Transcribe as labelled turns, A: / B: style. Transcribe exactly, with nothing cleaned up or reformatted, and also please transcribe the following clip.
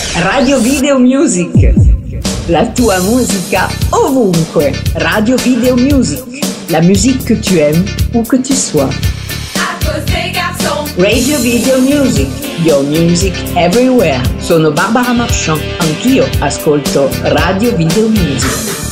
A: Radio Video Music, la tua musica ovunque. Radio Video Music, la musique que tu aimes où que tu sois. Radio Video Music, your music everywhere. Sono Barbara Marchand, anch'io ascolto Radio Video Music.